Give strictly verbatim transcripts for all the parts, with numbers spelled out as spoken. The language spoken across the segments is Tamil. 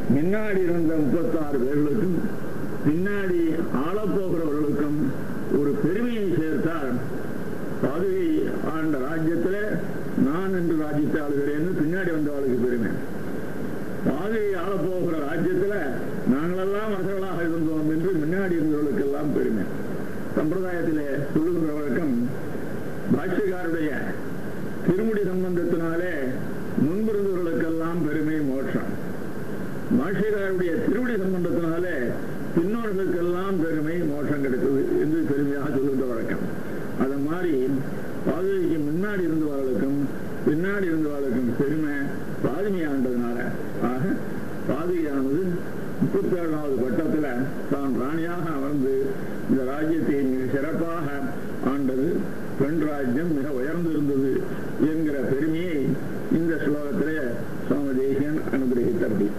முன்னாடி இருந்த முப்பத்தாறு பேர்களுக்கும் பின்னாடி ஆளப்போகிறவர்களுக்கும் ஒரு பெருமையை சேர்த்தார். பாதுகை ஆண்ட ராஜ்யத்தில் நான் என்று ராஜ்யத்தை ஆளுகிறேன்னு பின்னாடி வந்தவளுக்கு பெருமை. பாதுகை ஆளப்போகிற ராஜ்யத்தில் நாங்களெல்லாம் அரசர்களாக இருந்தோம் என்று முன்னாடி இருந்தவர்களுக்கு எல்லாம் பெருமை. சம்பிரதாயத்திலே சொல்லுகின்ற வழக்கம், பாஷ்யக்காருடைய திருமுடி சம்பந்தத்தினாலே முன்பிருந்தவர்களுக்கெல்லாம் பெருமை மோட்சம், பாஷ்யக்காருடைய திருமுடி சம்பந்தத்தினாலே பின்னோர்களுக்கெல்லாம் பெருமை மோட்சம் கிடைத்தது என்று பெருமையாக சொல்லுகின்ற வழக்கம். அது மாதிரி பாதுகைக்கு முன்னாடி இருந்தவர்களுக்கும் பின்னாடி இருந்தவர்களுக்கும் பெருமை பாதுமை ஆண்டதுனால. ஆக பாதுகையானது முப்பத்தி ஏழாவது கட்டத்தில் தான் ராணியாக அமர்ந்து இந்த ராஜ்யத்தை மிக சிறப்பாக ஆண்டது, பெண் ராஜ்யம் மிக உயர்ந்து இருந்தது என்கிற பெருமையை இந்த ஸ்லோகத்திலே சுவாமி தேசிகன் அனுகிரகித்தபடி.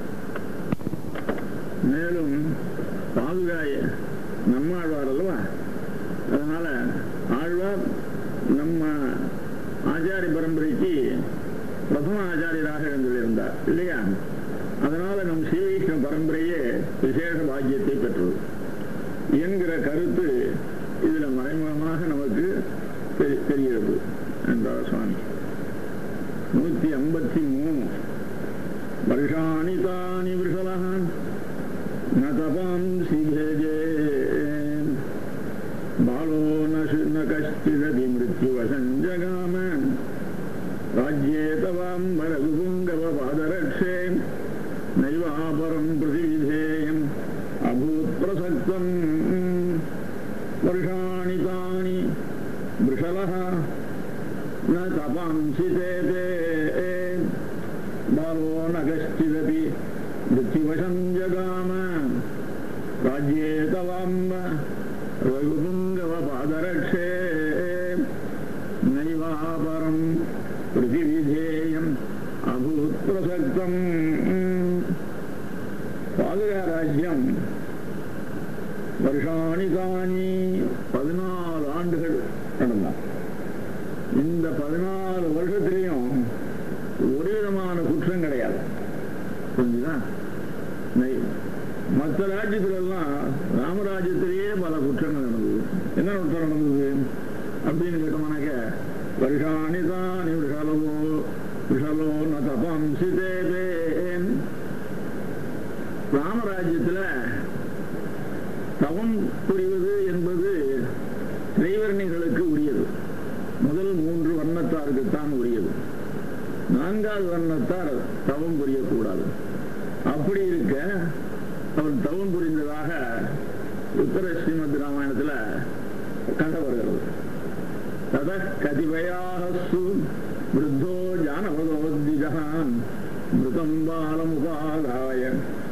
மேலும் பாதுகாய நம்ம ஆழ்வார் அல்லவா, அதனால ஆழ்வார் நம்ம ஆச்சாரிய பரம்பரைக்கு பிரதம ஆச்சாரியராக இருந்திருந்தார் இல்லையா. அதனால நம் ஸ்ரீவைஷ்ணவ பரம்பரையே விசேஷ பாக்கியத்தை பெற்றது என்கிற கருத்து இதுல மறைமுகமாக நமக்கு தெரிகிறது என்றார் சுவாமி. நூத்தி ஐம்பத்தி மூணு வருஷாணி தானி விஷலகான் நதபாம்சி பேஜே பாலோ ந கஷ்டிதபி மிருத்யுவசம் ஜகாம ராஜ்யே தவாம்பர குபுங்கவ பாதரக்ஷே நைவாபரம் பிரதிவிதேயம் அபூத் பிரசக்தம். வருஷாணி தானி விஷலஹ ந தபாம்சி தேதே பாலோ ந கஷ்டிதபி மிருத்யுவசம் ஜகாம ராஜ்யே தவாம்ப ரகுபுங்கவ பாதரக்ஷே நைவாபரம் பிரதிவிதேயம் அபூத் பிரசக்தம். பாதுகா ராஜ்யம் வருஷாணி தானி பதினாலு ஆண்டுகள் நடந்தார். இந்த பதினாலு வருஷத்திலையும் ஒரு விதமான குற்றம் கிடையாது. புரிஞ்சுதா? மற்ற ராஜ்யத்திலெல்லாம் ராமராஜ்யத்திலேயே பல குற்றங்கள் நடந்தது. என்ன குற்றம் நடந்தது அப்படின்னு கேட்டோம்னாக்க, வருஷாணி தானி விஷலோ விஷலோ ந தபாம்சி தேதே. ராமராஜ்யத்தில் தவம் புரிவது என்பது திரைவர்ணிகளுக்கு உரியது. முதல் மூன்று வர்ணத்தாருக்குத்தான் உரியது. நான்காவது வர்ணத்தார் தவம் புரியக்கூடாது. அப்படி இருக்க அவர் தவம் புரிந்ததாக உத்தர ஸ்ரீமத் ராமாயணத்தில் கண்ட வருகிறது. தத கதிபயாசு விருத்தோ ஜானபதோத்விஜான் மிருதம் பாலமுபாதாய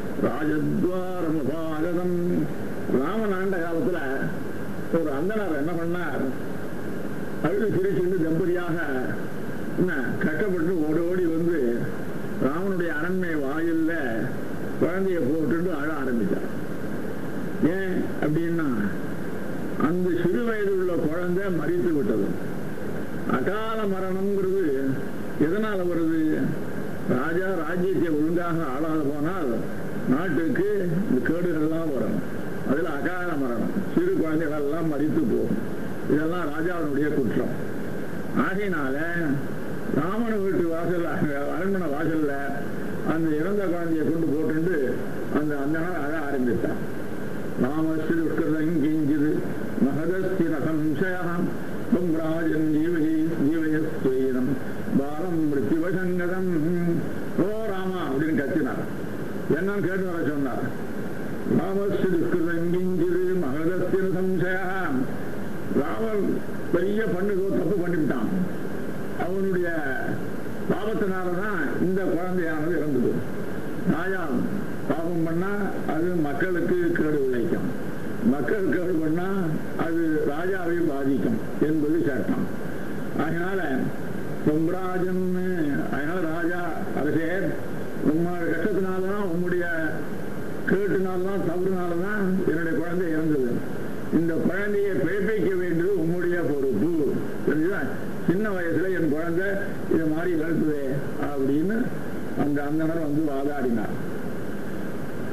ராஜத்வாரமுபாகதம். ராமன் ஆண்ட காலத்துல ஒரு அந்தனர் என்ன பண்ணார், அழுது சிரிச்சுட்டு தம்பதியாக என்ன கஷ்டப்பட்டு ஓடி ஓடி வந்து ராமனுடைய அரண்மை வாயில்ல குழந்தைய போட்டு அழ ஆரம்பித்தார். ஏன் அப்படின்னா, அந்த சிறு வயது உள்ள குழந்தை மரித்து விட்டது. அகால மரணம்ங்கிறது எதனால வருது? ராஜா ராஜ்யத்தை ஒழுங்காக ஆளாத போனால் நாட்டுக்கு இந்த கேடுகள்லாம் வரும். அதுல அகால மரணம், சிறு குழந்தைகள் எல்லாம் மரித்து போகும். இதெல்லாம் ராஜாவினுடைய குற்றம். ஆகையினால ராமன வீட்டு வாசல் அரண்மனை வாசல்ல அந்த இறந்த குழந்தைய கொண்டு போட்டு அந்த அந்த நாள் அழ ஆரம்பித்தார். ராமஸ்ரீ துஷ்கிருதங்கிஞ்சிது மகதஸ்திர சம்சயம் ராஜன் ஜீவகி ஜீவயஸ்வீனம் பாலம் மிருத்யுவசங்கதம். ஓ ராமா அப்படின்னு கத்தினார். என்னன்னு கேட்டு வர சொன்னார். ராமஸ்ரீ துஷ்கிருதங்கிஞ்சிது மகதஸ்திர சம்சயம். ராமன் பெரிய பண்ணுதோ தப்பு பண்ணிவிட்டான். அவனுடைய பாவத்தினாலதான் இந்த குழந்தையானது இறந்தது. ராஜா பாவம் பண்ணா அது மக்களுக்கு கேடு விளைக்கும், மக்கள் கேடு பண்ணா அது ராஜாவை பாதிக்கும் என்பது சட்டம். அதனால பொம்ராஜன், அதனால ராஜா அரசே உங்களோட கஷ்டத்தினால்தான் உங்களுடைய கேட்டுனால்தான் தவறுனால்தான் என்னுடைய குழந்தை இறந்தது. இந்த குழந்தையை பிழைப்பிக்க வேண்டியது உங்களுடைய பொறுப்பு. தெரிஞ்சுதா? சின்ன வயசுல என் குழந்தை இது மாதிரி இழந்தது அப்படின்னு அந்த அந்தனர் வந்து வாதாடினார்.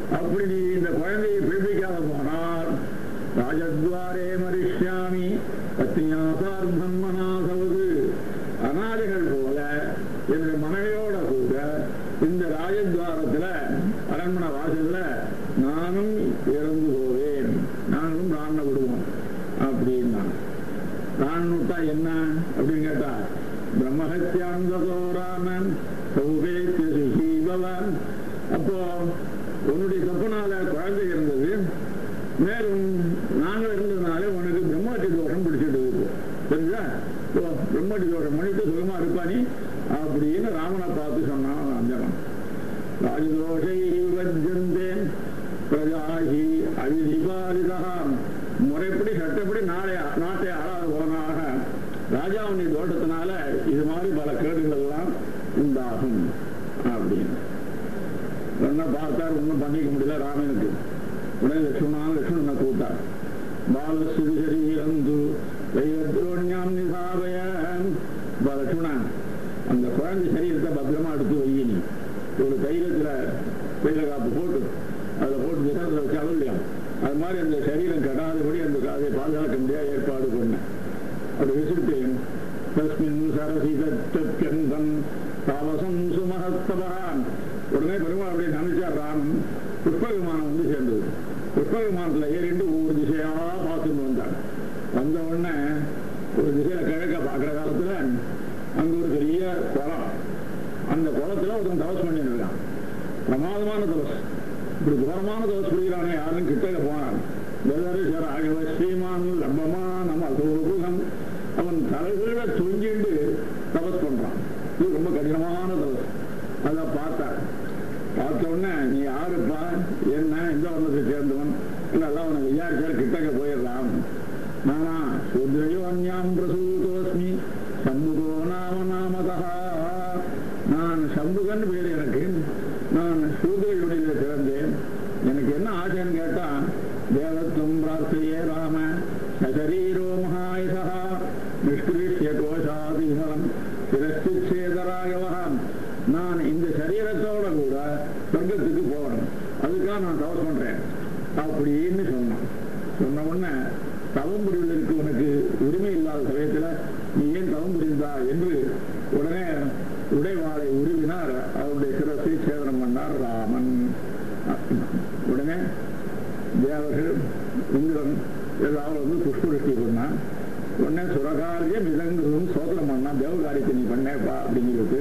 அப்படி நீ இந்த குழந்தையை பிழைப்பிக்காத போனால் ராஜத்வாரே மரிஷ்யாமி பத்னியாசார்த்தம் மனாசவது, அநாதைகள் போல என்னுடைய மனைவியோட கூட இந்த ராஜத்வாரத்துல அரண்மனை வாசல்ல நானும் இறந்து போவேன், நானும் ராண விடுவோம் அப்படின்னா. ராண் விட்டா என்ன அப்படின்னு கேட்டா பிரம்மஹத்யாந்தோராமன் சௌகேத்யசுகீபவன். அப்போ உன்னுடைய தப்புனால குழந்தை இருந்தது, மேலும் நாங்கள் இருந்ததுனால உனக்கு பிரம்மாட்டி தோஷம் பிடிச்சிட்டு இருக்கு, தெரிஞ்சா? பிரம்மாட்டி தோஷம் பண்ணிட்டு சுகமா இருப்பானி அப்படின்னு ராமனை பார்த்து சொன்னான் அஞ்சனம். ராஜதோஷை வஜ்ஜந்தேன் பிரஜாஹி அவிதிபாலிதகாம். முறைப்படி சட்டப்படி நாளை நாட்டை ஆளாத போனாக ராஜாவுடைய தோட்டத்தினால இது மாதிரி பல கேடுகள் எல்லாம் உண்டாகும் அப்படின்னு ஒன்ன பார்த்தார். ஒன்றும் பண்ணிக்க முடியல ராமனுக்கு. உடனே லட்சுமணான் லட்சுமணனை கூட்டார். பாலசுரிசரீரந்து வைவத்ரோண்யாம் நிசாபயன். லட்சுமணன், அந்த குழந்தை சரீரத்தை பத்திரமா எடுத்து வைய, நீ ஒரு தைலத்துல தைல காப்பு போட்டு அதில் போட்டு திசத்தில் வச்சாலும் இல்லையா, அது மாதிரி அந்த சரீரம் கெடாதபடி அந்த அதை பாதுகாக்க முடியாது ஏற்பாடு பண்ண. அப்படி விசிட்டு தஸ்மின் சரசிதன் தாவசம் சுமஹஸ்தபான். உடனே பெருமாள் அப்படி நினைச்சார் ராமன். புஷ்ப விமானம் வந்து சேர்ந்தது. புஷ்ப விமானத்தில் ஏறிட்டு ஒவ்வொரு திசையா பார்த்துட்டு வந்தார். வந்த உடனே ஒரு திசையில கிழக்க பார்க்குற காலத்துல அங்க ஒரு பெரிய குளம். அந்த குளத்துல ஒருத்தன் தவஸ் பண்ணிட்டு இருக்கான். பிரமாதமான தவஸ். இப்படி தூரமான தவஸ் புரிகிறானே யாரும் கிட்டக்க போனான். ஸ்ரீமான் லம்பமான அசோபுகம். அவன் தலைகீழ தொங்கிட்டு தபஸ் பண்றான். இது ரொம்ப கடினமான தபஸ். அதை பார்த்தார். பார்த்த உடனே நீ யாருப்பா, என்ன எந்த வர்ணத்தை சேர்ந்தவன் எல்லாம் அவனை விசாரிச்சார். கிட்டக்க போயிடலாம். நானா சூத்ரையோ அந்யாம் பிரசூதோஸ்மி சம்புகோ நாம நாமதா. நான் சம்புகன் பேர் எனக்கு. நான் சூத்ரையுடைய பிறந்தேன். எனக்கு என்ன ஆசைன்னு கேட்டா தேவத்துவம் பிரார்த்தையே ராம சரீரோ மகாயுதா நிஷ்கிருஷ்ய கோஷாதிகம் சிரஸ்திச்சேதராகவகம். நான் இந்த சரீரத்தோட கூட சொர்க்கத்துக்கு போகணும், அதுக்காக நான் தவஸ் பண்றேன் அப்படின்னு சொன்னான். சொன்ன உடனே தவம் புரிவதற்கு உனக்கு உரிமை இல்லாத சமயத்துல நீ ஏன் தவம் புரிந்தா என்று உடனே உடைவாளை உருவினார். அவருடைய சிரசை சேதனம் பண்ணார் ராமன். உடனே தேவர்கள் இந்திரன் எல்லாரும் வந்து புஷ்பருஷ்டி பண்ணான். உடனே சுரகாரிய மிதங்கும் சோதனம் பண்ணா, தேவகாரியத்தை நீ பண்ணேப்பா அப்படிங்கிறது.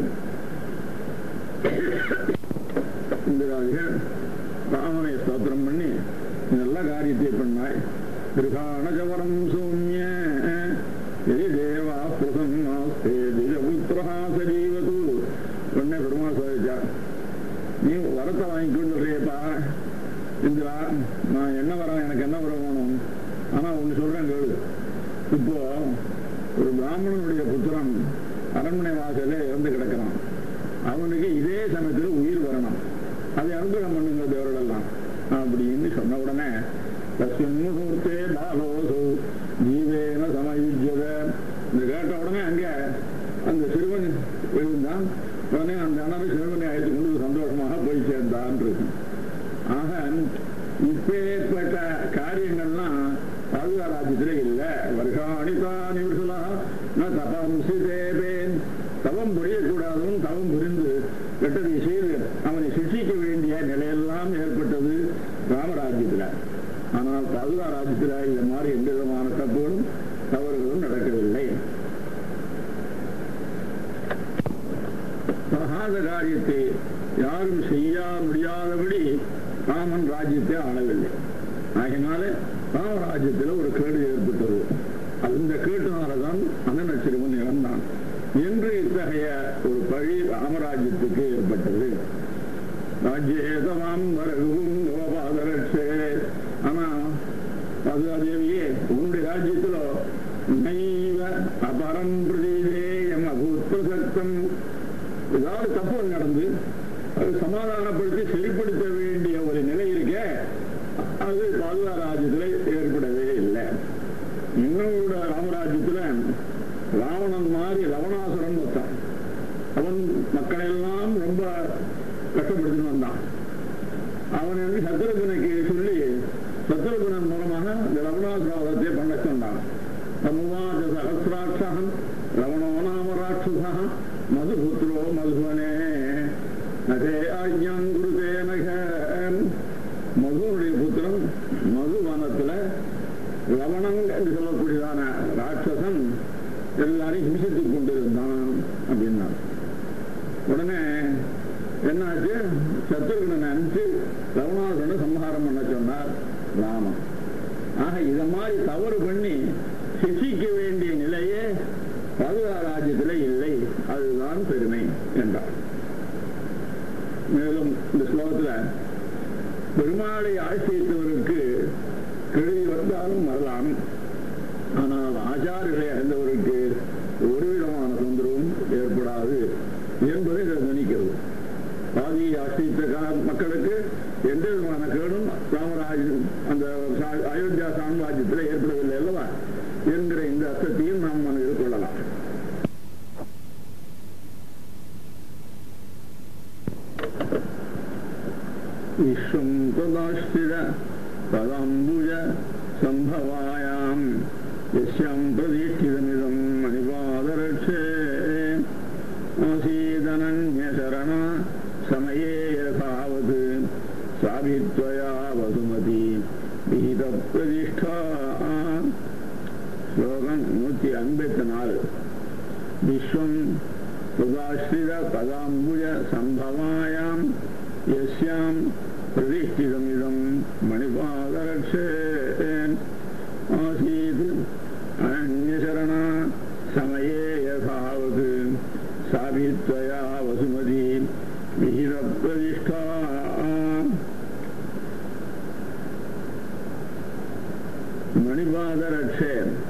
இந்திராதிகள் ராமனை ஸ்தோத்திரம் பண்ணி நல்ல காரியத்தை பண்ணாய். கிருகாணஜவரம் சௌமிய தேவா புத்திரா சரீவது. உடனே பெருமாள் சாதிச்சார், நீ வரத்தை வாங்கிக்கொண்டுறியப்பா இந்திரா, நான் என்ன வரேன், எனக்கு என்ன வர வேணும், ஆனா ஒண்ணு சொல்றேன் கேளு. இப்போ ஒரு பிராமணனுடைய புத்திரன் அரண்மனை வாசலே இறந்து கிடக்கிறான். அவனுக்கு இதே சமயத்தில் உயிர் வரணும், அதை அனுகிரகம் பண்ணுங்க தேவரெல்லாம் அப்படின்னு சொன்ன உடனே தஸ்மின்முகூர்த்தே பாலோசு ஜீவேன சமயுஜ்யத. இந்த கேட்ட உடனே அங்கே அந்த சிறுவன் எழுந்தான். உடனே அந்த அண்ணனை சிறுவனை அழைத்து கொண்டு சந்தோஷமாக போய் சேர்ந்தான் இருக்கு. ஆக இப்பேற்பட்ட காரியங்கள்லாம் பாதுகா ராஜ்யத்திலே இல்லை. வருஷாணிதான் தபம்சி தேவேன். தவம் புரியக்கூடாதும் தவம் புரிந்து கெட்டதை செய்து அவனை சிக்ஷிக்க வேண்டிய நிலையெல்லாம் ஏற்பட்டது ராமராஜ்யத்தில். ஆனால் பாதுகா ராஜ்யத்தில் இந்த மாதிரி எந்த விதமான தப்புகளும் தவறுகளும் நடக்கவில்லை. ஆகாத காரியத்தை யாரும் செய்ய முடியாதபடி ராமன் ராஜ்யத்தை ஆளவில்லை. ஆகினால ராமராஜ்யத்தில் ஒரு கேடு ஏற்பட்டது. அந்த கேட்டினால்தான் அண்ணன் சிறுவன் இறந்தான் என்று இத்தகைய ஒரு பழி ராமராஜ்யத்துக்கு ஏற்பட்டது. ராஜ்யேதமாம் வரகும் கோபாதரட்சே. ஆனா பாதுகாதேவியே, உன்னுடைய ராஜ்யத்திலோ நைவ அபரம் பிரதீதேயம் அபூத் பிரசக்தம். ஏதாவது தப்பு நடந்து அது சமாதானப்படுத்தி சரிப்படுத்த வேண்டிய ஒரு நிலை இருக்க, அது பாதுகா ராஜ்யத்தில் ஏற்படவே இல்லை. இன்னும் கூட ராமராஜ்யத்துல ராவணன் மாதிரி லவணாசுரன் வந்தான். அவன் மக்களெல்லாம் ரொம்ப கஷ்டப்படுத்தின்னு வந்தான். அவன் என்ன சொல்லி சத்ருகனுக்கு சொல்லி சத்ருகனன் மூலமாக இந்த லவணாசிராவதத்தை பண்ண சொன்னான். சமுவாஜ சகசிராட்சகம் லவணோ நாம ராட்சசா மதுபுத்திரோ மதுவனே நகே ஆஜ்ஞான் குருதே நக. மதுவனுடைய புத்திரன் மதுவனத்துல லவணம் என்று சொல்லக்கூடியதான ராட்சசன் எல்லாரையும் ஹிம்சித்துக் கொண்டிருந்தான் அப்படின்னா உடனே என்னாச்சு, சத்ருகனை நினைச்சு லவணாசுரனை சம்ஹாரம் பண்ண சொன்னார் ராமன். ஆக இத மாதிரி தவறு பண்ணி சிசிக்க வேண்டிய நிலையே பாதுகா ராஜ்யத்தில் இல்லை, அதுதான் பெருமை என்றார். மேலும் இந்த ஸ்லோகத்துல பெருமாளை ஆசிரியத்தவருக்கு கெடுதி வந்தாலும் வரலாம், ஆனால் ஆச்சாரிகளை அறிந்தவருக்கு ஒரு விதமான தொந்தரவும் ஏற்படாது என்பதை இதை நினைக்கிறது. பாதியை ஆசிரித்த மக்களுக்கு எந்த விதமான கேடும் ராமராஜன் அந்த அயோத்தியா சாம்ராஜ்யத்தில் ஏற்படவில்லை அல்லவா என்கிற இந்த அர்த்தத்தையும் நாம் மனதில் கொள்ளலாம். விஸ்வம் ததாஸ்திர பதாம்புஜ சம்பவாயாம் யஸ்யாம் பிரதிஷ்டிதமிதம் மணிபாதரட்சே ஆசீதனன்ய சரணா சமயே யதாவது சாபித்வயா வசுமதி விஹித பிரதிஷ்டா. ஸ்லோகம் நூத்தி ஐம்பத்தி நாலு. விஸ்வம் சுதாஸ்ரித பதாம்புஜ சம்பவாயாம் யஸ்யாம் பிரதிஷ்டிதமிதம் மணிபாதரட்சே ஆசீத் அனன்யசரணா சமயே யதாவது சாபித்வயா வசுமதி விஹித பிரதிஷ்டா. மணிபாதரட்சே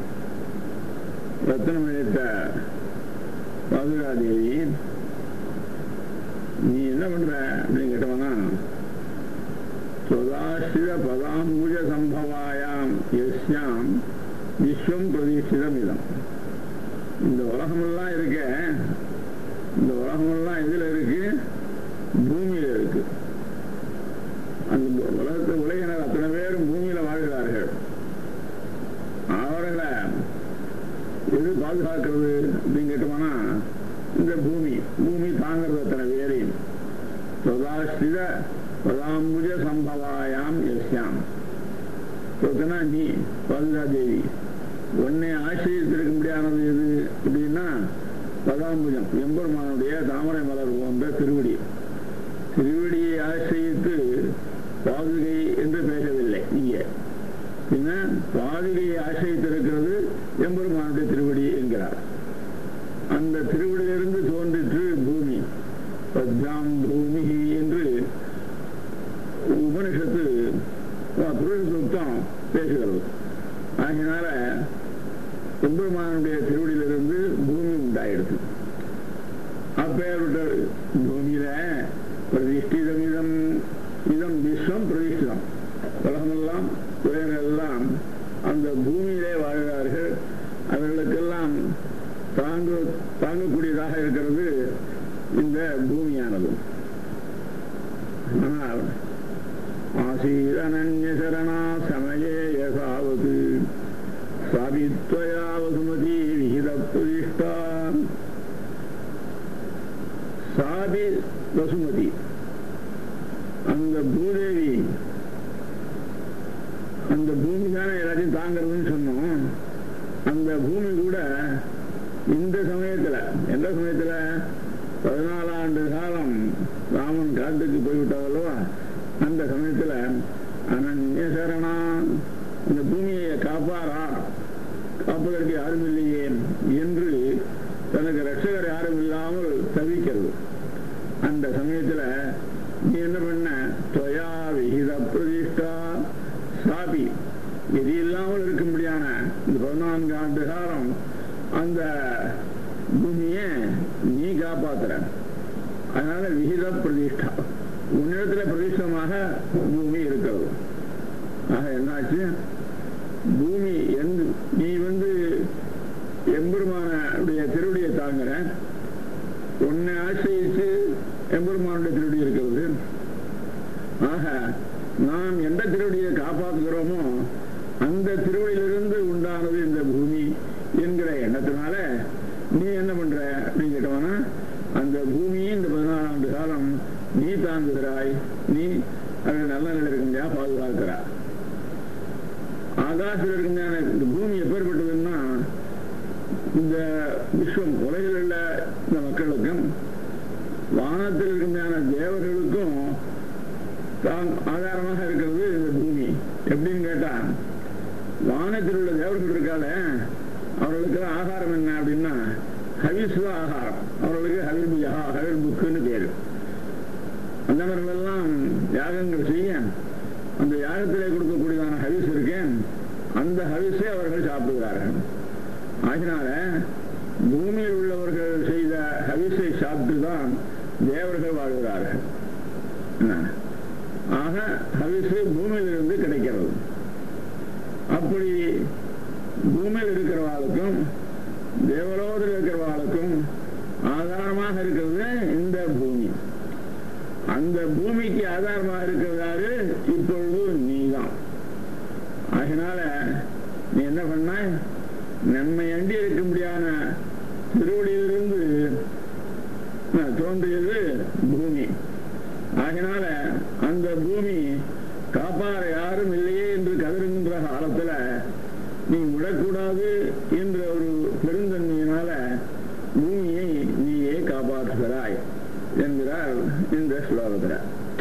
ரத்னமயத்த பாதுகாதேவி, நீ என்ன பண்ற அப்படின்னு கேட்டவனா, சுதாஸ்திர பதாம்புஜ சம்பவாயாம் யஸ்யாம் விஸ்வம் பிரதிஷ்டிதம் இதம். இந்த உலகமெல்லாம் இருக்க, இந்த உலகமெல்லாம் எதுல இருக்கு? பூமியில இருக்கு. அந்த உலகத்தை உலகினர் அத்தனை பேரும் பூமியில வாழ்கிறார்கள். அவர்களை எது பாதுகாக்கிறது அப்படின்னு கேட்டோம்னா இந்த பூமி. பூமி தாங்கிறது அத்தனை பேரையும். சுதாஸ்திர பதாம்புஜ சம்பவாயாம் யஸ்யாம் சொத்தனா நீ பாதுகா தேவி, உன்னை ஆசிரியத்திருக்க முடியானது எது அப்படின்னா பதாம்புஜம், எம்பெருமானுடைய தாமரை மலர் போன்ற திருவடி. திருவடியை ஆசிரியத்து பாதுகை என்று பேசவில்லை இங்கே. பின்ன பாதுகையை ஆசிரியத்திருக்கிறது எம்பெருமானுடைய திருவடி என்கிறார். அந்த திருவடியிலிருந்து தோன்றிற்று பூமி. பத்யாம் பூமி என்று உபனிஷத்து புருஷ சுத்தம் பேசுகிறது. ஆகினால எம்பெருமானுடைய திருவடியிலிருந்து பூமி உண்டாயிடுது. அப்பேற்பட்ட பூமியில பிரதிஷ்டிதம் இதம் இதம் விஸ்வம் பிரதிஷ்டிதம். உலகமெல்லாம் உலகெல்லாம் அந்த பூமியிலே வாழ்கிறார்கள். அவர்களுக்கெல்லாம் தாங்கு தாங்கக்கூடியதாக இருக்கிறது இந்த பூமியானது. ஆனால் ஆசீதனன்ய சரணா சமயே யசாவது சாபித்வயா வசுமதி விஹித பிரதிஷ்டா. சாபி வசுமதி, அந்த பூதேவி, அந்த பூமி தானே எல்லாத்தையும் தாங்கிறதுன்னு சொன்னோம். அந்த பூமி கூட இந்த சமயத்துல, எந்த சமயத்துல பதினாலு ஆண்டு காலம் ராமன் காட்டுக்கு போய்விட்டாரல்லவா, அந்த சமயத்துல அனன்ய சரணா, இந்த பூமியை காப்பாரா, காப்பதற்கு யாரும் இல்லையே என்று தனக்கு ரட்சகர் யாரும் இல்லாமல் தவிக்கிறது. அந்த சமயத்துல நீ என்ன பண்ண? தொயா விஹித பிரதிஷ்டா சாபி, எது இல்லாமல் இருக்கும்படியான இந்த பதினான்கு ஆண்டு காலம் அந்த பூமியை நீ காப்பாத்துற. அதனால விஹித பிரதிஷ்டா, உன்னிடத்துல பிரதிஷ்டமாக பூமி இருக்கிறது. ஆக என்னாச்சு, பூமி எந்த நீ வந்து எம்பெருமானுடைய திருவடியை தாங்குற, உன்னை ஆசிரியிச்சு எம்பெருமானுடைய திருவடி இருக்கிறது. ஆக நாம் எந்த திருவடியை காப்பாற்றுகிறோமோ அந்த திருவடியிலிருந்து உண்டானது இந்த பூமி என்கிற எண்ணத்தினால நீ என்ன பண்ற அப்படின்னு கேட்டவனா, அந்த பூமியை இந்த பதினாறு ஆண்டு காலம் நீ தாங்குகிறாய், நீ அது நல்ல நிலை இருக்கும்படியா பாதுகாக்கிறாய். ஆகாசத்தில் இருக்கும்படியான இந்த பூமி எப்பேற்பட்டதுன்னா, இந்த விஸ்வம் உலகில் உள்ள இந்த மக்களுக்கும் வானத்தில் இருக்கும்படியான தேவர்களுக்கும் தான் ஆதாரமாக இருக்கிறது இந்த பூமி. எப்படின்னு கேட்டா, வானத்தில் உள்ள தேவர்கள் இருக்கால அவர்களுக்கு ஆகாரம் என்ன அப்படின்னா ஹவிஸ்வ ஆகாரம். அவர்களுக்கு ஹவிர்புஜா ஹவிர் புக்குன்னு பேரு. அந்த மாதிரிலாம் யாகங்கள் செய்ய அந்த யாகத்திலே கொடுக்கக்கூடியதான ஹவிஸ் இருக்கேன், அந்த ஹவிஸை அவர்கள் சாப்பிடுகிறார்கள். ஆகினால பூமியில் உள்ளவர்கள் செய்த ஹவிஸை சாப்பிட்டுதான் தேவர்கள் வாழ்கிறார்கள். ஆக ஹவிஸு பூமியிலிருந்து கிடைக்கிறது. அப்படி பூமியில் இருக்கிறவாளுக்கும் தேவலோகத்தில் இருக்கிறவாளுக்கும் ஆதாரமாக இருக்கிறது இந்த பூமி. அந்த பூமிக்கு ஆதாரமாக இருக்கிறதாரு இப்பொழுது நீதான். அதனால நீ என்ன பண்ண, நம்மை அண்டி இருக்கும்படியான திருவடியிலிருந்து தோன்றியது பூமி. அதனால அந்த பூமி காப்பாற யாரும் இல்லையே என்று கதறுகின்ற காலத்துல நீ விடக்கூடாது என்ற ஒரு பெருந்தன்மையினால பூமியை நீயே காப்பாற்றுகிறாய் என்கிறார் இந்த ஸ்லோகத்தில்.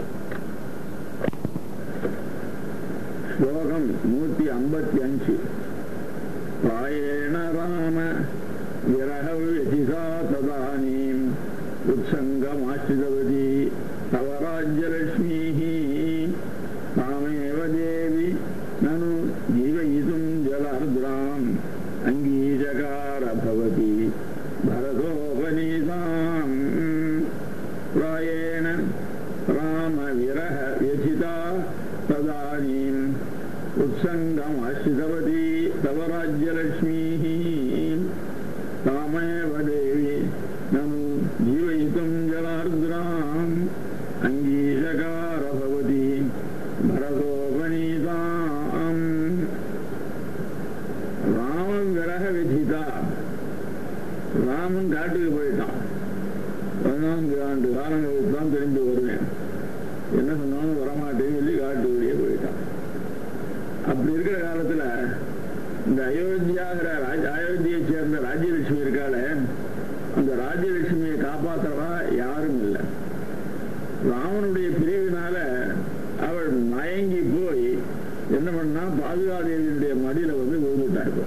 ஸ்லோகம் நூத்தி ஐம்பத்தி அஞ்சு. பாயேண ராம விரஹ விசிதா ததானீம் உத்சங்கமாசிதவதி தவ ராஜ்யலக்ஷ்மீஹி தாமேவ தேவி நனு ஜீவயிதும் ஜலார்த்ராம் அங்கீஜகார பவதி பரதோபநீதாம். பிராயேண ராம விரஹ விசிதா ததானீம் உத்சங்கமாசிதவதி தவ ராஜ்யலக்ஷ்மீஹி தாமேவ தேவி நனு ஜீவயிதும் ஜலார்த்ராம் அங்கீஜகார பவதி பரதோபநீதாம். ராமன் விரக விதிதா. ராமன் காட்டுக்கு போயிட்டான். பதினான்கு ஆண்டு காலங்களுக்கு தான் திரும்பி வருவேன், என்ன சொன்னாலும் வரமாட்டேன்னு சொல்லி காட்டு வழியே போயிட்டான். அப்படி இருக்கிற காலத்துல இந்த அயோத்தியாகிற ராஜ அயோத்தியை சேர்ந்த ராஜ்யலட்சுமி இருக்கால, அந்த ராஜ்யலட்சுமியை காப்பாற்றவா யாரும் இல்லை. ராமனுடைய பிரிவினால அவள் மயங்கி போய் என்ன பண்ணா, பாதுகாதேவியினுடைய மடியில வந்து விழுந்துட்டாரு.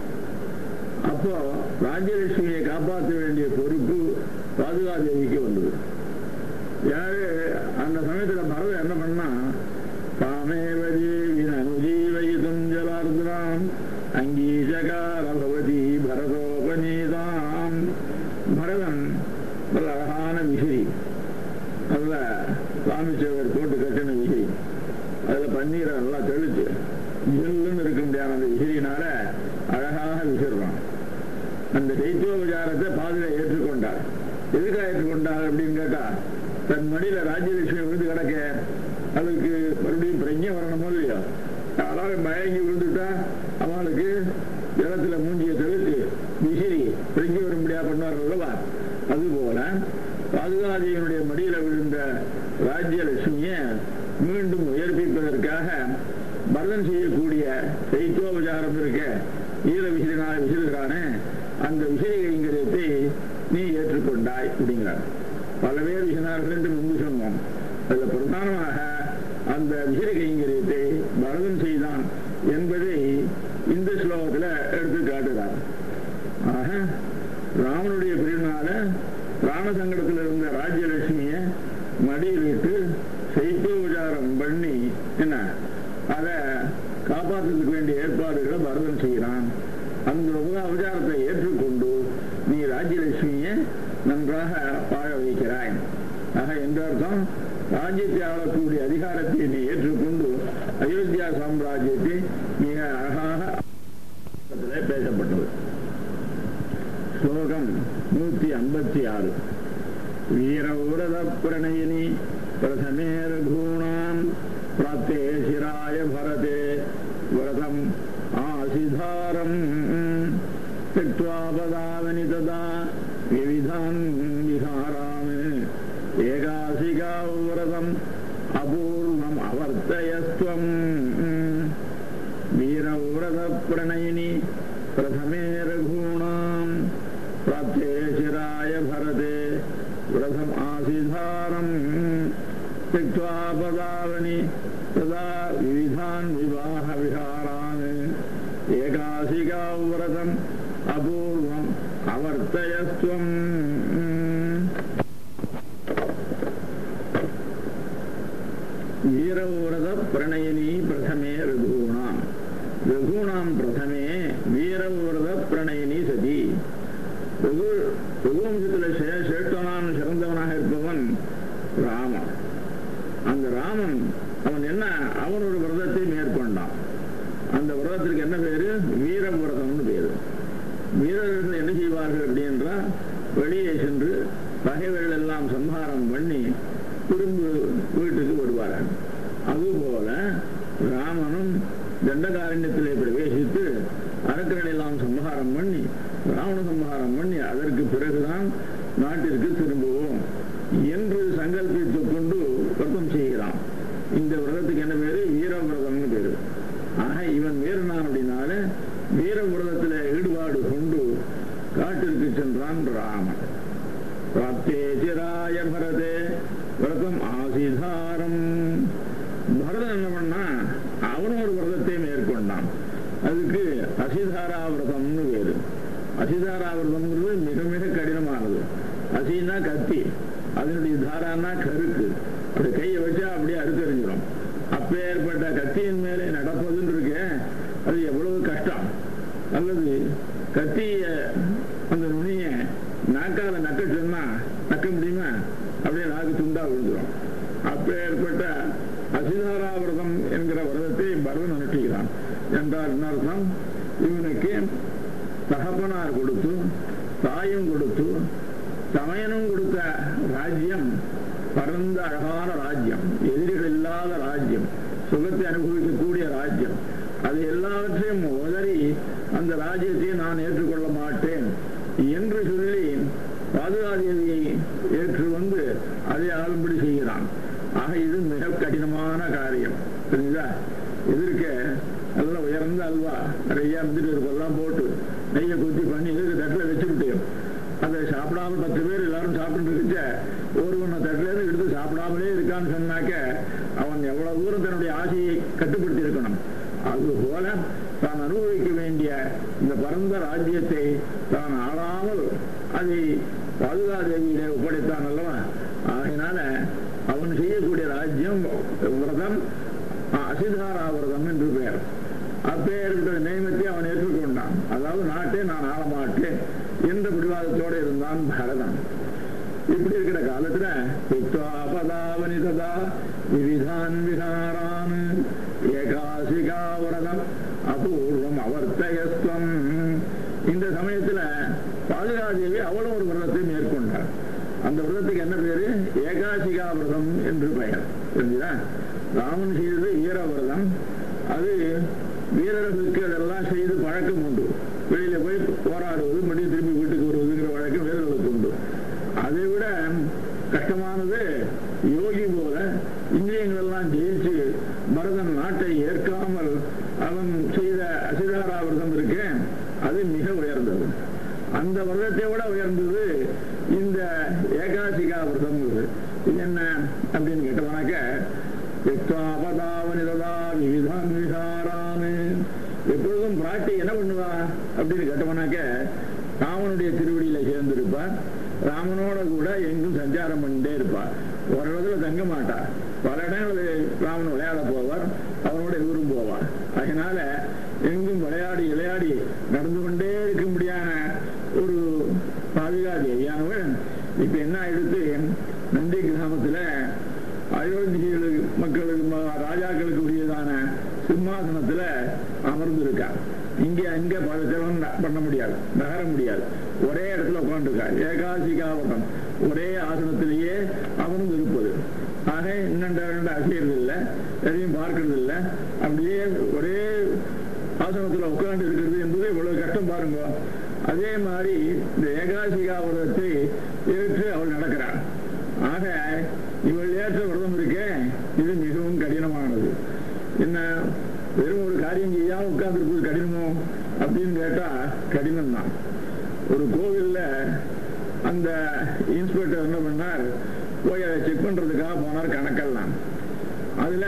அப்போ ராஜ்யலட்சுமியை காப்பாற்ற வேண்டிய பொறுப்பு பாதுகாதேவிக்கு வந்தது. யாரு அந்த சமயத்துல பரதன் என்ன பண்ணா, தாமேவதி வினனுஜீவயிதும் ஜலார்த்ராம் அங்கீஜகார பவதி பரதோபநீதாம். பரதன் நல்ல அழகான விசிறி, நல்ல சாமிச்சேவர் போட்டு கட்டின விசிறி, அதுல பன்னீரை நல்லா தெளிச்சு ஜில்லுன்னு இருக்க முடியாத அந்த விசிறினால அழகாக விசிறான். அந்த தைத்தியோபச்சாரத்தை பாதில ஏற்றுக்கொண்டார். எதுக்காக ஏற்றுக்கொண்டார் அப்படின்னு கேட்டா, தன் மடியில ராஜ்யலட்சுமி விழுந்து கிடக்க அதுக்கு மறுபடியும் பிரஜை வரணுமோ இல்லையோ, அதாவது மயங்கி விழுந்துட்டா அவளுக்கு ஜலத்துல மூஞ்சியை தெளித்து விசிறி பிரஜை வரும்படியா பண்ணார் அல்லவா. அதுபோல பாதுகாதேவியினுடைய மடியில விழுந்த ராஜ்யலட்சுமிய மீண்டும் உயர்ப்பிப்பதற்காக பரதன் செய்யக்கூடிய சைத்தோபச்சாரம் இருக்க ஈர விசிறினால விசிறுகிறானே, அந்த விசிறி கைங்கரியத்தை நீ ஏற்றுக்கொண்டாய் அப்படிங்கிறார். பல பேர் விசினார்கள் என்று முன்பு சொன்னோம். அதுல பிரதானமாக அந்த விசிறி கைங்கரியத்தை பரதன் செய்தான் என்பதை இந்த ஸ்லோகத்துல எடுத்து காட்டுகிறார். ஆக ராமனுடைய பிரிவினால பிராண சங்கடத்தில் இருந்த ராஜ்யலட்சுமிய மடியிலிட்டு சைத்தோபச்சாரம் பண்ணி என்ன அதை காப்பாற்றுறதுக்கு வேண்டிய ஏற்பாடுகளை பரதன் செய்கிறான். அந்த உபகாரத்தை ஏற்றுக்கொண்டு நீ ராஜ்யலட்சுமியை நன்றாக வாழ வைக்கிறாய். ஆக என்ற அர்த்தம், ராஜ்யத்தை ஆளக்கூடிய அதிகாரத்தை நீ ஏற்றுக்கொண்டு அயோத்தியா சாம்ராஜ்யத்தை மிக அழகாக பேசப்பட்டது. ஸ்லோகம் நூத்தி ஐம்பத்தி ஆறு. வீர உரத பிரணயினி பிரதமே ரகுணாம் பிராப்தே அபூர்வம் அவர்த்தயஸ்வம் வீரவிரத பிரணயினி பிரதமே ரகூணாம் பிராப்தே சிராய பரதே விரதம் ஆசிதாரம் திக்த்வா பதாவனி ததா விவிதான் விவாஹ விஹாரான் ஏகாசிகா விரதம் அபூர்வம் அவர்த்தயஸ்வம். வீரவிரத பிரணயினி பிரதமே ரகுணாம் ரகுணாம் பிரதமே வீரவிரத பிரணயினி சதி. ரகு ரகுவம்சத்தில் சேஷ்டனான் சிறந்தவனாக இருப்பவன் ராமன். அந்த ராமன் அவன் என்ன அவன் ஒரு விரதத்தை மேற்கொண்டான். அந்த விரதத்திற்கு என்ன பேரு? வீரவிரதம்னு பேரு. வீரர்கள் என்ன செய்வார்கள் அப்படின்றா வெளியே சென்று பகைவர்கள் எல்லாம் சம்ஹாரம் பண்ணி திரும்ப வீட்டுக்கு வருவார்கள். அதுபோல ராமனும் தண்டகாரண்யத்திலே பிரவேசித்து அரக்கர்கள் எல்லாம் சம்ஹாரம் பண்ணி ராவண சம்ஹாரம் பண்ணி அதற்கு பிறகுதான் நாட்டிற்கு திரும்புவோம் என்று சங்கல்பித்துக் கொண்டு விரதம் செய்கிறான். இந்த விரதத்துக்கு என்ன பேரு? வீரவிரதம்னு பேரு. ஆக இவன் வீரனான் அப்படின்னால வீர விரதத்தில் ஈடுபாடு கொண்டு காட்டிற்கு சென்றான் ராமன். பிராப்தே சிராய பரதே விரதம் ஆசிதாரம். பரதன் என்ன பண்ணா அவனும் ஒரு விரதத்தை மேற்கொண்டான். அதுக்கு அசிதாரா விரதம்னு பேரு. அசிதாரா விரதம்ங்கிறது மிக மிக கடினமானது. அசினா கத்தி, அதனுடைய தாரானா கருக்கு. அப்படி கையை வச்சா அப்படியே அறுத்தறிஞ்சிடும். அப்பேற்பட்ட கத்தியின் மேலே நடப்பதுன்னு இருக்க அது எவ்வளவு கஷ்டம். அல்லது கத்திய அந்த நுனிய நாக்கால நக்க சொன்னா நக்க முடியுமா? அப்படியே நாக்கு துண்டா விழுந்துடும். அப்பேற்பட்ட அசிதாரா விரதம் என்கிற விரதத்தை பரதன் அனுஷ்டிக்கிறான் என்றால் என்ன அர்த்தம்? இவனுக்கு தகப்பனார் கொடுத்து தாயும் கொடுத்து சமயனும் கொடுத்த ராஜ்யம் பரந்த அழகான ராஜ்யம், எதிரிகள் இல்லாத ராஜ்யம், சுகத்தை அனுபவிக்கக்கூடிய ராஜ்யம். அது எல்லாவற்றையும் உதறி அந்த ராஜ்யத்தை நான் ஏற்றுக்கொள்ள மாட்டேன் என்று சொல்லி பாதுகாதேவியை ஏற்று வந்து அதை ஆளும்படி செய்கிறான். ஆக இது மிக கடினமான காரியம். தெரியுதா? எதிர்க்க நல்ல உயர்ந்த அல்வா நிறைய மிதிட்டு இருப்பெல்லாம் போட்டு நெய்யை குத்தி பண்ணி எதிர்க்க தட்டில் வச்சுக்கிட்டு அதை சாப்பிடாம பத்து பேர் எல்லாரும் சாப்பிட்டு இருக்க ஒருவனை தட்டில இருந்து எடுத்து சாப்பிடாமலே இருக்கான்னு சொன்னாக்க அவன் எவ்வளவு தூரம் தன்னுடைய ஆசையை கட்டுப்படுத்தி இருக்கணும். அதுபோல தான் அனுபவிக்க வேண்டிய இந்த பரந்த ராஜ்யத்தை தான் ஆளாமல் அதை பாதுகாதேவியிலே ஒப்படைத்தான் அல்லவா? ஆகையினால அவன் செய்யக்கூடிய ராஜ்யம் விரதம் அசிதாரா விரதம் என்று பெயர். அப்பேற்பட்ட நியமத்தை அவன் ஏற்றுக்கொண்டான். அதாவது நாட்டை நான் ஆள மாட்டேன் என்ற பிடிவாதத்தோடு இருந்தான் பரதன். இப்படி இருக்கிற காலத்துல பதாவனி ததா விவிதான் விகாரான் ஏகாசிகா விரதம் அபூர்வம் அவர்த்தயஸ்வம். இந்த சமயத்துல பாதுகாதேவி அவளும் ஒரு விரதத்தை மேற்கொண்டார். அந்த விரதத்துக்கு என்ன பேரு? ஏகாசிகா விரதம் என்று பெயர். தெரிஞ்சுதா? ராமன் செய்தது வீர விரதம். அது வீரர்களுக்கு அதெல்லாம் செய்து பழக்கம் உண்டு. வெளியில போய் போராடுவது மறுபடியும் திரும்பி வீட்டுக்கு வருவதுங்கிற வழக்கம் வீரர்களுக்கு உண்டு. அதை விட கஷ்டமானது யோகி போல இந்திரியங்கள் எல்லாம் ஜெயிச்சு பரதன் நாட்டை ஏற்காமல் அவன் செய்த அசிதாரா விரதம் இருக்கு, அது மிக உயர்ந்தது. அந்த விரதத்தை விட உயர்ந்தது இந்த ஏகாசிகா விரதம். இது என்ன அப்படின்னு கேட்டவனாக்க எப்பொழுதும் பிராட்டி என்ன பண்ணுவா அப்படின்னு கேட்டவனாக்க ராமனுடைய திருவடியில சேர்ந்திருப்பார். ராமனோட கூட எங்கும் சஞ்சாரம் பண்ணிட்டே இருப்பார். ஒரு இடத்துல தங்க மாட்டார். பல இடங்களில் ராமன் விளையாட போவார், அவனோட இவரும் போவார். அதனால எங்கும் விளையாடி விளையாடி நடந்து கொண்டே இருக்க முடியாத ஒரு பாதுகாதேவியானவன் இப்ப என்ன ஆயிடுத்து, நந்தி கிராமத்துல அயோத்திகளுக்கு மக்களுக்கு ராஜாக்களுக்கு உரியதான சிம்மாசனத்துல அமர்ந்திருக்கா. இங்க அங்க பதச்சவன் பண்ண முடியாது, நகர முடியாது. ஒரே இடத்துல உட்காந்துருக்கா. ஏகாசிகாவட்டம் ஒரே ஆசனத்திலேயே அமர்ந்து இருப்பது. ஆக இன்னண்ட ரெண்டு அசையறது இல்லை, எதையும் பார்க்கறது இல்லை. அப்படியே ஒரே ஆசனத்துல உட்காந்து இருக்கிறது என்பது இவ்வளவு கஷ்டம் பாருங்க. அதே மாதிரி இந்த ஏகாசிகா விரதத்தை ஏற்று அவள் நடக்கிறாள். ஆக இவள் ஏற்ற விரதம் இருக்கே, இது என்ன வெறும் ஒரு காரியம் செய்யாம உட்கார்ந்துருப்பது கடினமோ அப்படின்னு கேட்டா கடினம் தான். ஒரு கோவில்ல அந்த இன்ஸ்பெக்டர் என்ன பண்ணார், போய் அதை செக் பண்றதுக்காக போனார். கணக்கெல்லாம் அதுல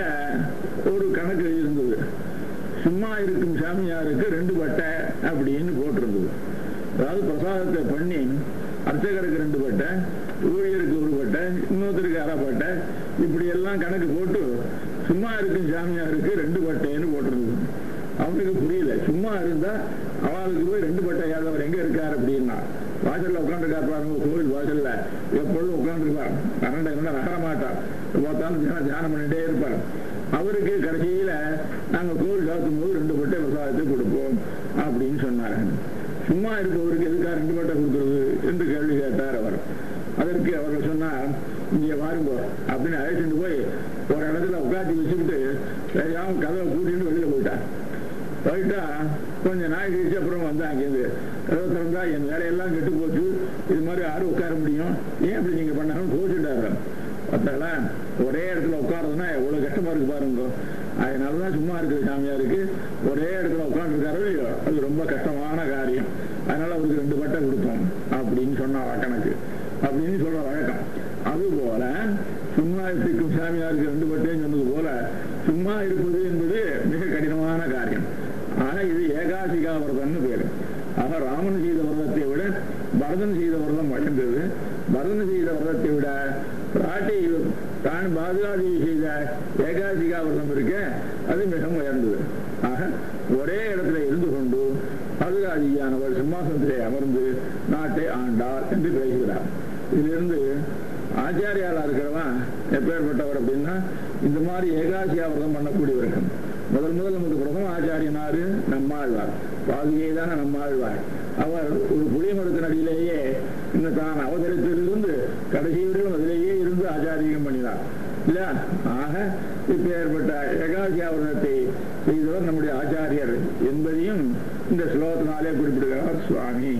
ஒரு கணக்கு இருந்தது. சும்மா இருக்கும் சாமியாருக்கு ரெண்டு பட்டை அப்படின்னு போட்டிருந்தது. அதாவது பிரசாதத்தை பண்ணி அர்ச்சகருக்கு ரெண்டு பட்டை, ஊழியருக்கு ஒரு பட்டை, இன்னொருத்தருக்கு அரை பட்டை, இப்படி எல்லாம் கணக்கு போட்டு சும்மா இருக்கும் சாமியாருக்கு ரெண்டு பட்டைன்னு போட்டிருந்தது. அவனுக்கு புரியல. சும்மா இருந்தா அவளுக்கு போய் ரெண்டு பட்டை யாதவர் எங்க இருக்காரு அப்படின்னா, வாசல்ல உட்காந்துருக்காரு பாருங்க, கோவில் வாசல்ல எப்பொழுதும் உட்காந்துருப்பார். கரண்ட என்ன நகர மாட்டார், பார்த்தாலும் தியானம் பண்ணிட்டே இருப்பார். அவருக்கு கடைசியில நாங்க கோவில் சாத்தும் போது ரெண்டு பட்டை பிரசாதத்தை கொடுப்போம் அப்படின்னு சொன்னாங்க. சும்மா இருப்பவருக்கு எதுக்காக ரெண்டு பட்டை கொடுக்கறது என்று கேள்வி கேட்டார் அவர். அதற்கு அவர்கள் சொன்னார், இங்கே வாருங்கோ அப்படின்னு அழைச்சிட்டு போய் ஒரு இடத்துல உட்காந்து வச்சுக்கிட்டு தெரியாம கதவை கூட்டிட்டு வெளியில போயிட்டார். போயிட்டா கொஞ்ச நாள் கழிச்சு அப்புறம் வந்தா அங்கேருந்து கதவை திறந்தா என் வேலையெல்லாம் கெட்டு போச்சு, இது மாதிரி யாரும் உட்கார முடியும், ஏன் அப்படி நீங்க பண்ணாலும் போச்சுட்டாரு. பார்த்தாங்களா, ஒரே இடத்துல உட்காருதுன்னா எவ்வளவு கஷ்டமா இருக்கு பாருங்க. அதனாலதான் சும்மா இருக்கிற சாமியாருக்கு ஒரே இடத்துல உட்காந்துருக்காரோ இல்லையோ அது ரொம்ப கஷ்டமான காரியம். அதனால அவருக்கு ரெண்டு பட்டை கொடுப்போம் அப்படின்னு சொன்ன கணக்கு அப்படின்னு சொல்ற வழக்கம். அதுபோல சும்மா இருக்கும் சாமியாருக்கு ரெண்டு பட்டைன்னு சொன்னது போல சும்மா இருப்பது என்பது மிக கடினமான காரியம். ஆனா இது ஏகாசிகா விரதம்னு பேரு. ஆக ராமன் செய்த விரதத்தை விட பரதன் செய்த விரதம் வளர்ந்தது. பரதன் செய்த விரதத்தை விட பிராட்டி தான் பாதுகாதேவி செய்த ஏகாசிகா விரதம் இருக்க அது மிக உயர்ந்தது. ஆக ஒரே இடத்துல இருந்து கொண்டு பாதுகாதியானவர் சிம்மாசனத்திலே அமர்ந்து நாட்டை ஆண்டார் என்று பேசுகிறார். இதிலிருந்து ஆச்சாரியாலா இருக்கிறவன் எப்பேற்பட்டவர் அப்படின்னா, இந்த மாதிரி ஏகாசியா விரதம் பண்ணக்கூடியவர்கள். முதல் முதல் நமக்கு பிரதம ஆச்சாரியனாரு நம்மாழ்வார், பாதுகையை தானே நம்மாழ்வார். அவர் ஒரு புளிய மரத்தினடியிலேயே இந்த தான் அவதரித்திலிருந்து கடைசி வரையிலும் அதிலேயே இருந்து ஆச்சாரியம் பண்ணினார் இல்ல. ஆக இப்ப ஏற்பட்ட ஏகாசியா விரதத்தை செய்தவர் நம்முடைய ஆச்சாரியர் என்பதையும் இந்த ஸ்லோகத்தினாலே குறிப்பிடுகிறார் சுவாமி.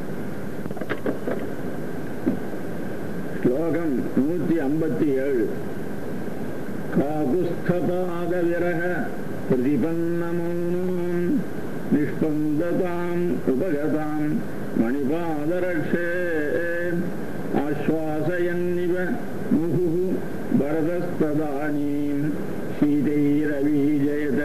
ஸ்லோகம் நூத்தி ஐம்பத்தி ஏழு. காகுஸ்தபாத விரக பிரதிபன்னமௌனம் நிஷ்பந்ததாம் உபகதாம் மணிபாதரட்சே ஆஸ்வாசயன்னிவ முஹுஹு பரதஸ்ததானீம் சீதைரவீஜயத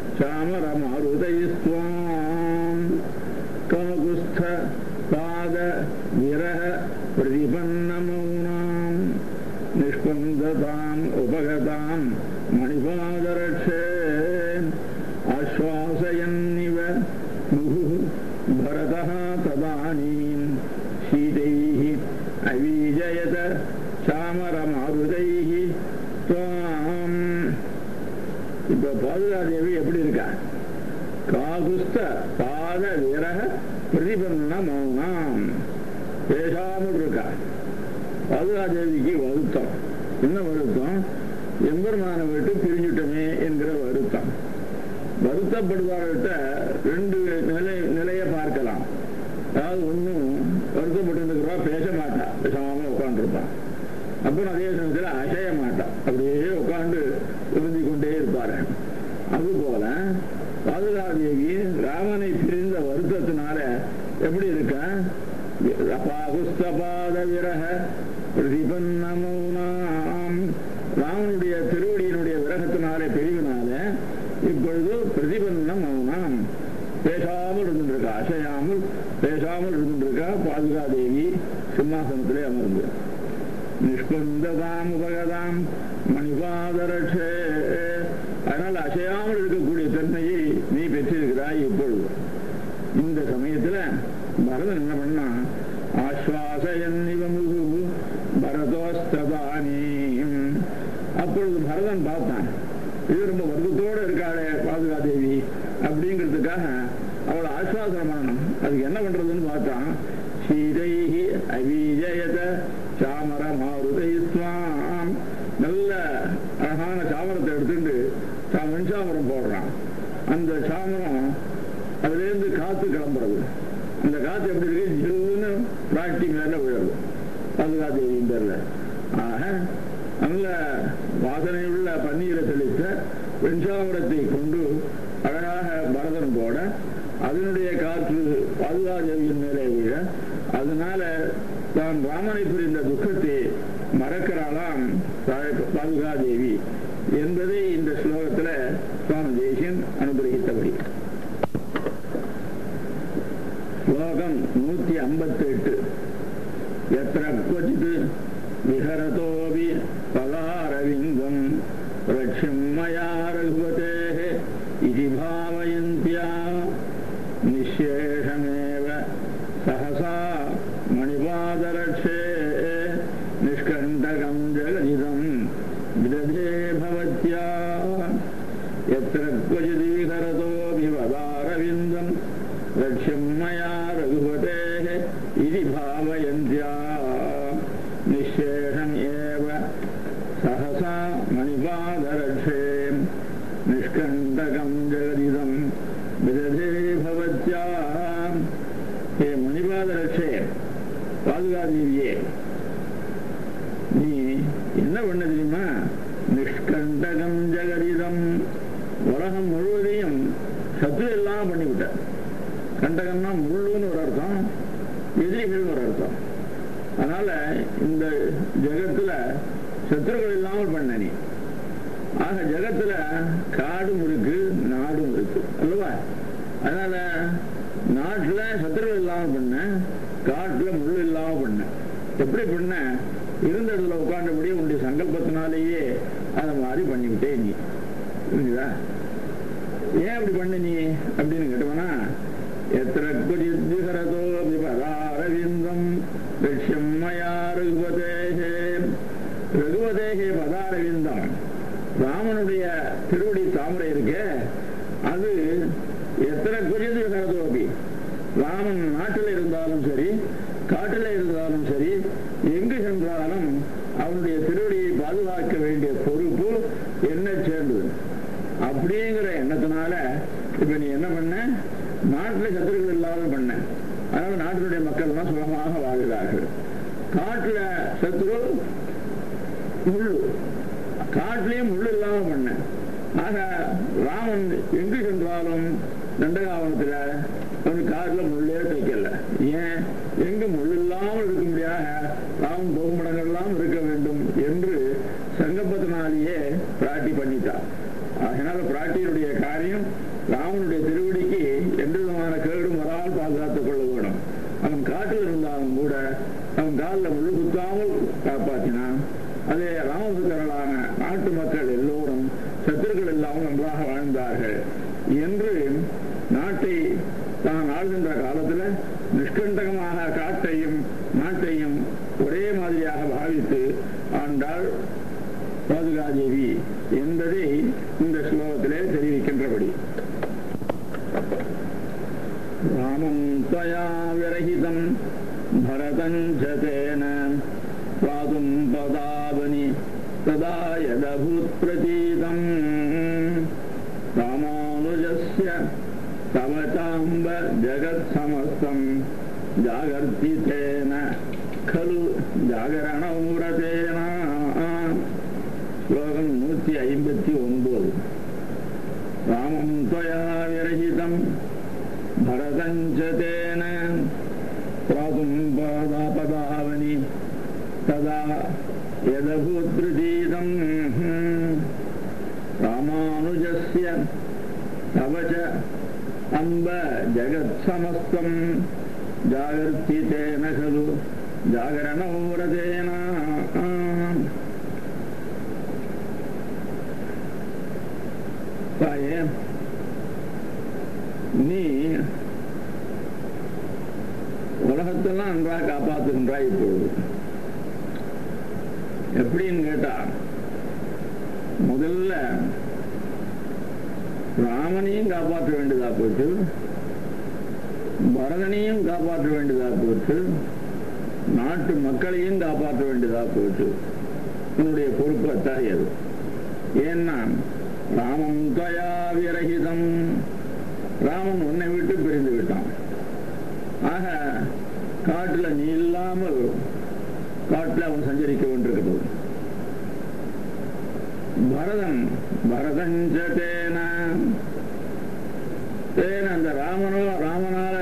சாமரமாருதைஸ்வாம். காகுஸ்த பாத விரக பிரதிபன்னமௌனம் நிஷ்பந்ததாம் உபகதாம் மணிபாதரட்சே ஆஸ்வாசயன்னிவ முஹுஹு பரதः ததானீம் சீதைஹி அவீஜயத சாமரமாருதைஹி த்வாம். இப்ப பாதுகாதேவி எப்படி இருக்கா? காகுஸ்த பாத விரக பிரதிபன்ன மௌனம், பேசாமல் இருக்கா. பாதுகாதேவிக்கு வருத்தம். என்ன வருத்தம்? எம்பெருமான விட்டு பிரிஞ்சுட்டமே என்கிற வருத்தம். வருத்தப்படுவார்கிட்ட ரெண்டு நிலை நிலைய பார்க்கலாம். அதாவது ஒன்னும் வருத்தப்பட்டு பேச மாட்டா, பேசாம உட்காந்துருப்பான். அப்புறம் அதே சமயத்துல அசைய மாட்டான், அப்படியே உட்காந்து விருந்தி கொண்டே இருப்பாரு. அதுபோல பாதுகாதேவி ராமனை பிரிந்த வருத்தத்தினால எப்படி இருக்கா? பாகுஸ்தபாத விரக பிரதிபன்னமௌனம், ராமனுடைய திருவடியினுடைய விரகத்தினாலே பிரிவினால இப்பொழுது பிரதிபன்ன மௌனம், பேசாமல் இருந்துருக்கா, அசையாமல் பேசாமல் இருந்துருக்கா பாதுகாதேவி சிம்மாசனத்திலே அமர்ந்து. நிஷ்பந்ததாம் உபகதாம் மணிபாதரட்சே, அதனால் அசையாமல் இருக்கக்கூடிய தன்மையை நீ பெற்றிருக்கிறாய் இப்பொழுது. இந்த சமயத்துல பரதன் என்ன பண்ணா? ஆஸ்வாசயன்னிவமுகு பரதோஸ்ததானீம். அப்பொழுது பரதன் பார்த்தான், இது ரொம்ப வருத்தத்தோடு இருக்காளே பாதுகாதேவி அப்படிங்கிறதுக்காக அவளை ஆஸ்வாசனம் பண்ணணும். அதுக்கு என்ன பண்றதுன்னு பார்த்தான். சீதைஹி அவீஜயத சாமர மாருதைஸ்வாம், நல்ல அழகான சாமரத்தை எடுத்துட்டு வெண்சாமரம் போடுறான். அந்த சாமரம் அதுல இருந்து காத்து கிளம்புறது. அந்த காத்து எப்படி இருக்கு? ஜில்லுன்னு பிராட்டி மேல விழுறது பாதுகாதேவியின் பேர்ல. ஆக நல்ல வாசனையுள்ள பன்னீரை தெளித்த வெண்சாமரத்தை கொண்டு அழகாக பரதன் போட அதனுடைய காற்று பாதுகாதேவியின் மேலே விழ அதனால தான் ராமனை புரிந்த துக்கத்தை மறக்கிறாளாம் பாதுகாதேவி என்பதை இந்த ஸ்லோகத்துல சுவாமி தேசியன் அனுகிரகித்தபடி. ஸ்லோகம் நூத்தி ஐம்பத்தி எட்டு. எத்திர க்வசித் விஹரதோபி பதாரவிந்தம் ரக்ஷம் மயா ரகுபதேஹ இதி பாவயந்த்யா நிசேஷமேவ சஹசா மணிபாதரக்ஷே நிஷ்கண்டகம் ஜகதிதம் விததே பவத்யா. எத்திர க்வசித் விஹரதோபி பதாரவிந்தம் ரக்ஷம் மயா ரகுபதேஹ இதி பாவயந்த்யா நிசேஷம் ஏவ சஹசா மணிபாதரக்ஷே நிஷ்கண்டகம் ஜகதிதம் விததே பவத்யா. ஹே மணிபாதரக்ஷே, பாதுகாதேவியே, நீ என்ன பண்ண தெரியுமா? நிஷ்கண்டகம் ஜகதிதம், உலகம் முழுவதையும் சத்ரு எல்லாம் பண்ணிவிட்ட. கண்டகம்னா முள்ளுன்னு ஒரு அர்த்தம், எதிரிகள் ஒரு அர்த்தம். அதனால இந்த ஜகத்துல சத்ருக்கள் இல்லாமல் பண்ண நீ. ஆக ஜகத்துல காடும் இருக்கு நாடும் இருக்கு அல்லவா? அதனால நாட்டுல சத்ருக்கள் இல்லாமல் பண்ண, காட்டுல முள்ளு இல்லாமல் பண்ண. எப்படி பண்ண? இருந்த இடத்துல உட்காண்டபடியே உன்னுடைய சங்கல்பத்தினாலேயே அதை மாதிரி பண்ணிவிட்டே நீ. புரிஞ்சுதா? ஏன் அப்படி பண்ண நீ அப்படின்னு கேட்டவனா, எத்திர க்வசித் விஹரதோபி பதாரவிந்தம் ரக்ஷம் மயா ரகுபதேஹே. ரகுபதேஹே பதாரவிந்தம், ராமனுடைய திருவடி தாமரை இருக்க, அது எத்திர க்வசித் விஹரதோபி, ராமன் நாட்டில் இருந்தாலும் சரி காட்டில் இருந்தாலும் சரி எங்கு சென்றாலும் அவனுடைய திருவடியை பாதுகாக்க வேண்டிய பொறுப்பு என்ன சேர்ந்தது. அப்படிங்கிற எண்ணத்தினால இப்ப நீ என்ன பண்ண? நாட்டில் சத்துருக்கள் இல்லாத பண்ண. அதனால நாட்டினுடைய மக்கள் எல்லாம் சுகமாக வாழ்கிறார்கள். காட்டுல சத்துரு முள்ளு, காட்டிலையும் முள்ளு இல்லாம பண்ண. ஆக ராமன் எங்கு சென்றாலும் தண்டகாவனத்துல அவனுக்கு காட்டுல முள்ளே தைக்கல. ஏன்? எங்கு முள்ளு இல்லாமல் இருக்க முடியாத ராமன் போகுமிடங்கள்லாம் இருக்க வேண்டும் என்று சங்கல்பத்தினாலேயே பிராட்டி பண்ணிட்டார். அதனால பிராட்டியினுடைய காரியம் ராமனுடைய திருவடிக்கு எந்த விதமான கேடும் வரால் பாதுகாத்துக் கொள்ள வேண்டும். அவன் காட்டில் இருந்தாலும் கூட அவன் காலில் முள்ளு குத்தாமல் காப்பாற்றினான். அதே ராமபுத்திரர்களான நாட்டு மக்கள் எல்லோரும் சத்துருக்கள் இல்லாமல் நன்றாக வாழ்ந்தார்கள் என்று நாட்டை தான் ஆளுகின்ற காலத்துல நிஷ்கண்டகமாக காட்டையும் நாட்டையும் ஒரே மாதிரியாக பாவித்து ஆண்டாள் பாதுகாதேவி என்பதை இந்த ஸ்லோகத்திலே தெரிவிக்கின்றபடி. ராமம் தயா விரஹிதம் பரதஞ்சதேன பாதும் பதாவனி ததா யதபூத் பிரதீதம் ராமானுஜஸ்ய தவசாம்ப ஜகத் சமஸ்தம் ஜாகர்த்திதேன கலு ஜாகரணம் விரதேன. ஸ்லோகம் நூத்தி ஐம்பத்தி ஒன்பது. ராமம் त्वया விரஹிதம் பரதஞ்சதேன பிராதும் பதாவனி ததா யதபூத் பிரதீதம் ராமானுஜஸ்ய தவச அம்ப ஜகத் சமஸ்தம் ஜாகர்த்திதேன கலு ஜாகரணம் விரதேன. தாயே, நீ உலகத்தெல்லாம் நன்றாக காப்பாற்றுகின்றாய். இப்பொழுது எப்படின்னு கேட்டா, முதல்ல ராமனையும் காப்பாற்ற வேண்டியதா போச்சு, பரதனையும் காப்பாற்ற வேண்டியதா போச்சு, நாட்டு மக்களையும் காப்பாற்ற வேண்டியதா போச்சு. உன்னுடைய பொறுப்பு அத்தாரியது. ஏன்னா ராமம் தயா விரஹிதம், ராமன் உன்னை விட்டு பிரிந்து விட்டான். ஆக காட்டுல நீ இல்லாமல் காட்டுல அவன் சஞ்சரிக்க வேண்டியிருக்கிறது. பரதன் பரதஞ்ச தேன தேன அந்த ராமனோ ராமனால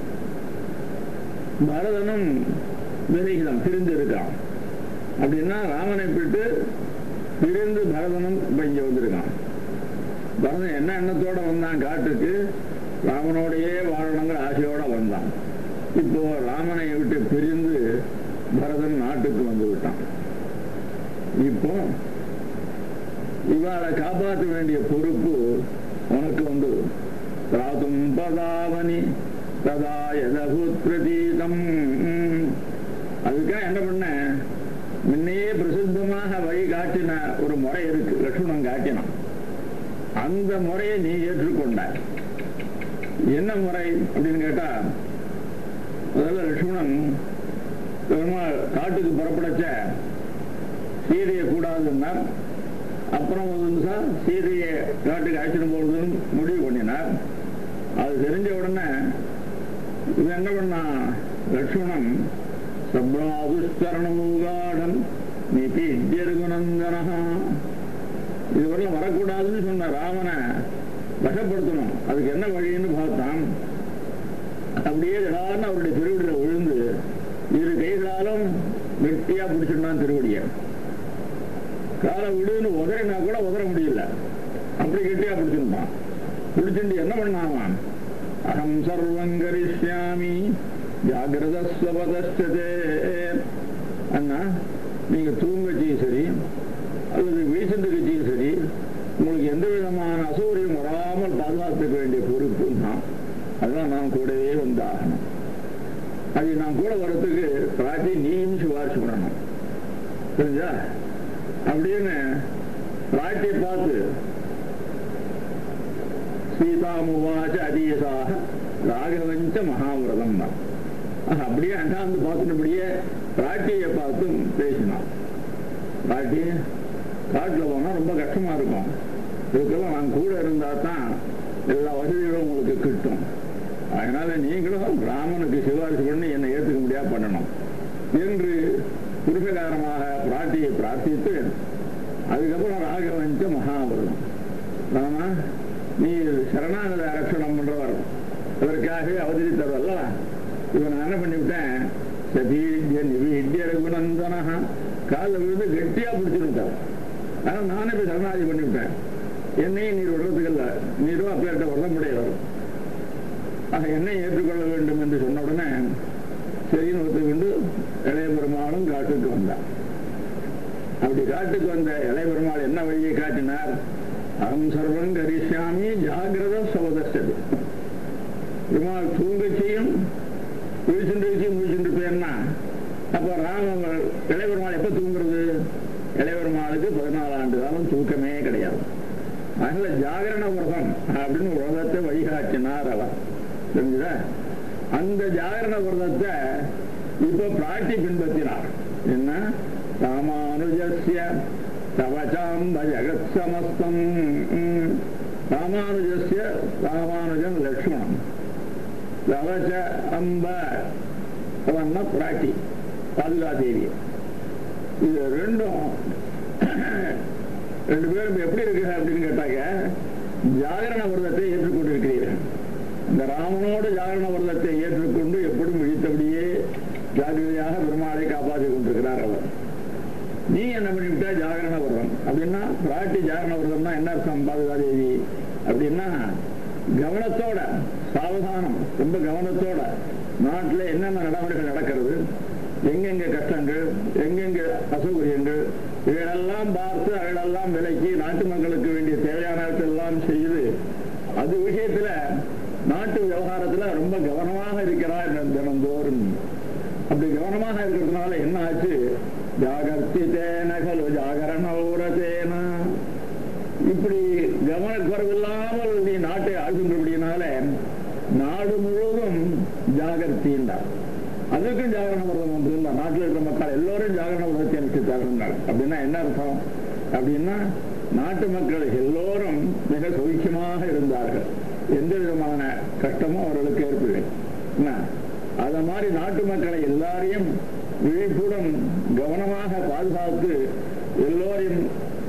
பரதனும் விரகிதம் பிரிந்து இருக்கான். அப்படின்னா ராமனை விட்டு பிரிந்து பரதனும் இப்ப இங்க வந்திருக்கான். பரதன் என்ன எண்ணத்தோட வந்தான் காட்டுக்கு, ராமனோடையே வாழணுங்கிற ஆசையோட வந்தான். இப்போ ராமனை விட்டு பிரிந்து பரதன் நாட்டுக்கு வந்து விட்டான். இப்போ இவாளை காப்பாற்ற வேண்டிய பொறுப்பு உனக்கு வந்து ராதும் பதாவனி ததா யதபுத்ரதீதம். அதுக்காக என்ன பண்ண, முன்னையே பிரசித்தமாக வழி காட்டின ஒரு முறை இருக்கு, லட்சுமணன் காட்டினான். அந்த முறையை நீ ஏற்றுக்கொண்ட. என்ன முறை அப்படின்னு கேட்டா, முதல்ல லட்சுமணன் பெருமாள் காட்டுக்கு புறப்படச்ச சீதையை கூடாதுன்னா, அப்புறம் சீதையை காட்டுக்கு அழைச்சிட்டு போறதுன்னு முடிவு பண்ணினார். அது தெரிஞ்ச உடனே இது என்ன பண்ணா லட்சுமணன், சப்ராதுஷ்கரணமுகாடம் நிபீட்யருகுநந்தனஹா, இதுவரையும் வரக்கூடாதுன்னு சொன்ன ராமனை வசப்படுத்தணும். அதுக்கு என்ன வழின்னு பார்த்தான். அப்படியே திடார்னு அவருடைய திருவடியில விழுந்து இரு கைகளாலும் வெட்டியா பிடிச்சிருந்தான் திருவடிய. காலை விடுன்னு உதறினா கூட உதற முடியல, அப்படி கெட்டியா பிடிச்சிருந்தான். பிடிச்சிட்டு என்ன பண்ணாவான், அகம் சர்வம் கரிஷ்யாமி ஜாகிரதஸ்வபதஸ்தே. அண்ணா நீங்க தூங்கச்சியும் சரி அல்லது வீசந்து கட்சியும் சரி, உங்களுக்கு எந்த விதமான அசௌகரியம் வராமல் பாதுகாத்துக்க வேண்டிய பொறுப்பு தான். அதுதான் நான் கூடவே வந்தாகணும். அது நான் கூட வர்றதுக்கு பிராட்டி நீயும் சிபாரிசு பண்ணணும், தெரிஞ்சா? அப்படின்னு பிராட்டியை பார்த்து சீதாமுவாச்ச அதீசாக ராகவஞ்ச மகாவிரதம் தான். அப்படியே அண்டாந்து பார்த்துட்டபடியே பிராட்டியை பார்த்தும் பேசினான். பிராட்டி, காட்டில் போனால் ரொம்ப கஷ்டமா இருக்கும், இதுக்கெல்லாம் நான் கூட இருந்தா தான் எல்லா வசதிகளும் உங்களுக்கு கிட்டும். அதனால நீங்களும் ராமனுக்கு சிபாரிசு பண்ணி என்னை ஏற்றுக்க முடியாது பண்ணணும் என்று புருஷகாரமாக பிராட்டியை பிரார்த்தித்து, அதுக்கப்புறம் ராகவஞ்ச மகாவிரதம். ராமா, நீ சரணாகத அரட்சணம் பண்றவர், அதற்காகவே அவதரித்தவர்ல, இவன் என்ன பண்ணிவிட்டேன், சதீர்ய நிவீட்ய ரகுநந்தனா, காலில் விழுந்து கெட்டியா பிடிச்சிருந்தார். ஆனா நானே போய் சரணாதி பண்ணிவிட்டேன், என்னையும் நீர் விடுறதுக்கு இல்லை, நீரும் அப்பேர்கிட்ட வரமுடையவர், ஆக என்னை ஏற்றுக்கொள்ள வேண்டும் என்று சொன்ன உடனே சரின்னு ஒத்துக்கொண்டு இளைய பெருமாளும் காட்டுக்கு வந்தார். அப்படி காட்டுக்கு வந்த இளைய பெருமாள் என்ன வழியை காட்டினார், அகம் சர்வம் கரிஷ்யாமி ஜாகிரத சவதஸ்தது. பெருமாள் தூங்கச்சியும் விழிச்சுட்டு முடிச்சுட்டு போயிருந்தா, அப்ப ராம இளைய பெருமாள் எப்ப தூங்குறது, இளைய பெருமாளுக்கு பதினாலு ஆண்டு காலம் தூக்கமே கிடையாது. அதனால ஜாகரண விரதம் அப்படின்னு விரதத்தை வழிகாட்டினார் அவர், தெரிஞ்சுதா? அந்த ஜாகரண விரதத்தை இப்ப பிராட்டி பின்பற்றினார். என்ன, ராமானுஜஸ்ய தவசாம்ப ஜகத் சமஸ்தம். ராமானுஜஸ்ய, ராமானுஜன் லட்சுமணன், தவச அம்ப அவன்னா பிராட்டி பாதுகாதேவி. இது ரெண்டும் ரெண்டு பேரும் எப்படி இருக்கு அப்படின்னு கேட்டாக்க, ஜாகரண விரதத்தை ஏற்றுக்கொண்டிருக்கிறீர்கள். இந்த ராமனோடு ஜாகரண விரதத்தை ஏற்றுக்கொண்டு எப்படியும் விழித்தபடியே ஜாகிரதையாக பெருமாளை காப்பாற்றிக் கொண்டிருக்கிறார் அவர். நீ என்ன பண்ணிவிட்டா ஜாகரண விரதம் அப்படின்னா, பிராட்டி ஜாகரண விரதம்னா என்ன அர்த்தம் பாதுகாதேவி அப்படின்னா, கவனத்தோட, சாவதானம், ரொம்ப கவனத்தோட நாட்டில் என்னென்ன நடைமுறைகள் நடக்கிறது, எங்கெங்க கஷ்டங்கள், எங்கெங்க அசௌகரியங்கள், இவைகளெல்லாம் பார்த்து அவைகளெல்லாம் விலக்கி நாட்டு மக்களுக்கு வேண்டிய தேவையானவற்றெல்லாம் செய்து, அது விஷயத்துல நாட்டு விவகாரத்துல ரொம்ப கவனமாக இருக்கிறார் தினந்தோறும். அப்படி கவனமாக இருக்கிறதுனால என்ன ஆச்சு, ஜாகர்த்தி தேனகலு ஜாகரண ஊரதேன, இப்படி கவனக்குறைவில்லாமல் நீ நாட்டை ஆழ்கின்றபடியினால நாடு முழுவதும் ஜாகர்த்தின்றார். அதுக்கும் ஜாகரண விரதம் வந்து நாட்டில் இருக்கிற மக்கள் எல்லோரும் ஜாகரண விரதத்தை அனுஷ்டித்தார்கள். அப்படின்னா என்ன அர்த்தம் அப்படின்னா, நாட்டு மக்கள் எல்லோரும் மிக சௌக்கியமாக இருந்தார்கள், எந்த விதமான கஷ்டமும் அவர்களுக்கு ஏற்படவில்லை. அத மாதிரி நாட்டு மக்களை எல்லாரையும் விழிப்புடன் கவனமாக பாதுகாத்து எல்லோரையும் அல்லும்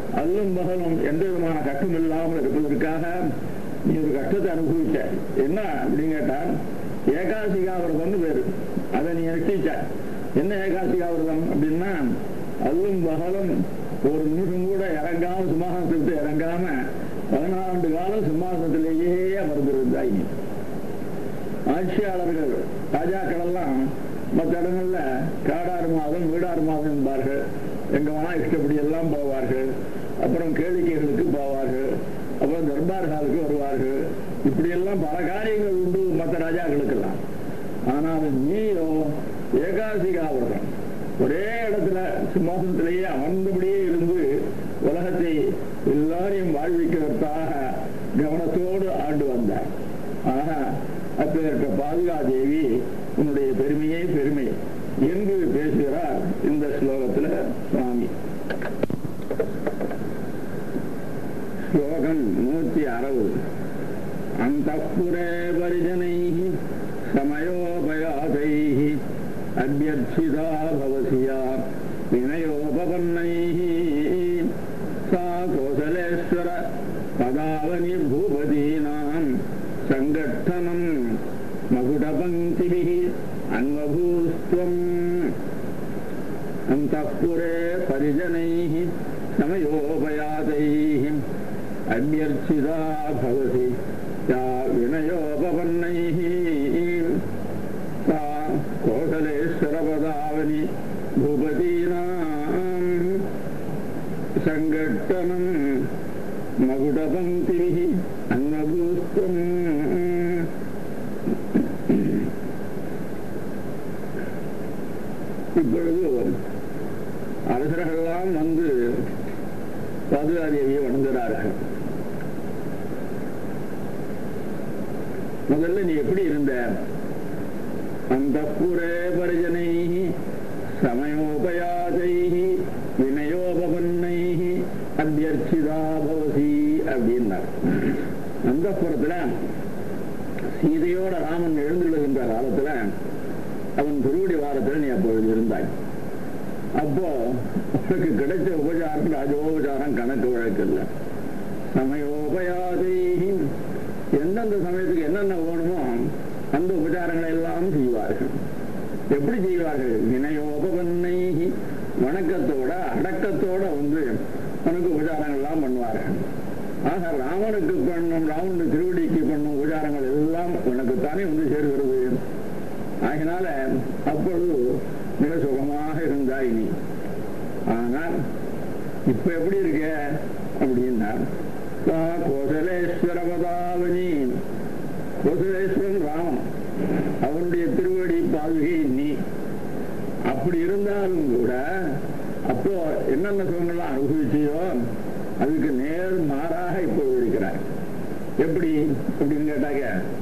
அல்லும் பகலும் எந்த விதமான கஷ்டம் இல்லாமல் இருப்பதற்காக நீ ஒரு கஷ்டத்தை அனுபவிச்ச. என்ன அப்படின்னு கேட்டா, ஏகாசிகாவிரதம்னு பேரு. அதை நீ நிச்சயிச்ச. என்ன ஏகாசிகாவிரதம் அப்படின்னா, அல்லும் பகலும் ஒரு நிமிஷம் கூட இறங்காம சிம்மாசனத்தை விட்டு இறங்காம பதினாறு காலம் சிம்மாசனத்திலேயே அமர்ந்திருந்தாய். ஆட்சியாளர்கள் ராஜாக்கள் எல்லாம் மற்ற இடங்கள்ல காடாறு மாதம் வீடாறு மாதம் என்பார்கள். எங்க வேணா இஷ்டப்படி எல்லாம் போவார்கள். அப்புறம் கேளிக்கைகளுக்கு போவார்கள். அப்புறம் தர்பார்களுக்கு வருவார்கள். இப்படி எல்லாம் பல காரியங்கள் உண்டு மற்ற ராஜாக்களுக்கெல்லாம். ஆனால் நீயோ ஏகாசிகாவிரதம், ஒரே இடத்துல சிம்மாசனத்திலேயே அமர்ந்தபடியே இருந்து உலகத்தை எல்லாரையும் வாழ்விக்கிறதற்காக கவனத்தோடு ஆண்டு வந்தார். ஆக அப்பேற்ற பாதுகா தேவி உன்னுடைய பெருமையே பெருமை என்று பேசுகிறார் இந்த ஸ்லோகத்துல சுவாமி. ஸ்லோகம் நூத்தி அறுபது. அந்தப்புரே பரிஜனை சமயோபயாதை அபியர்ச்சிதா பவசியா வினயோபவன்னை சா கோசலேஸ்வர பதாவனி பூபதீனாம் சங்கட்டனம் மகுடபங்கிபிஹ அன்வபூஸ்த்வம். அந்தப்புரே பரிஜனைஹ சமயோபயாதைஹ அபியர்ச்சிதா பவசி யா வினயோபவன்னைஹ சா கோசலேஸ்வரபதாவனி பூபதீனாம் சங்கட்டனம் மகுடபங்கிபிஹ அன்வபூஸ்த்வம். இப்பொழுது அரசர்களெல்லாம் வந்து பாதுகாதேவியை வணங்குகிறார்கள். முதல்ல நீ எப்படி இருந்த? அந்தப்புரே பரிஜனை சமயோபயாதை வினயோபவன்னை அபியர்ச்சிதா பவசி அப்படின்னார். அந்தப்புறத்துல சீதையோட ராமன் எழுந்துள்ளுகின்ற காலத்துல அவன் திருவடி வாரத்தில் நீ அப்பொழுது இருந்தாய். அப்போ உனக்கு கிடைச்ச உபச்சாரம் ராஜோபச்சாரம் கணக்கு வழக்கு இல்லை. சமயோபயாதை எந்தெந்த சமயத்துக்கு என்னென்ன வேணுமோ அந்த உபச்சாரங்களை எல்லாம் செய்வார்கள். எப்படி செய்வார்கள்? வினயோபவன்னை வணக்கத்தோட அடக்கத்தோட வந்து உனக்கு உபச்சாரங்கள் எல்லாம் பண்ணுவார்கள். ஆக ராமனுக்கு பண்ணும் ராமனுடைய திருவடிக்கு பண்ணும் உபச்சாரங்கள் எல்லாம் உனக்குத்தானே வந்து சேர்கிறது. ஆகினால அப்பொழுது மிக சுகமாக இருந்தாய் நீ. ஆனால் இப்ப எப்படி இருக்க அப்படின்னா, கோசலேஸ்வர பதாவனி, கோசலேஸ்வரன் ராமன், அவனுடைய திருவடி பாதுகை நீ. அப்படி இருந்தாலும் கூட அப்போ என்னென்ன சுகங்கள்லாம் அனுபவிச்சியோ அதுக்கு நேர் மாறாக இப்போ இருக்கிறார். எப்படி அப்படின்னு கேட்டாங்க,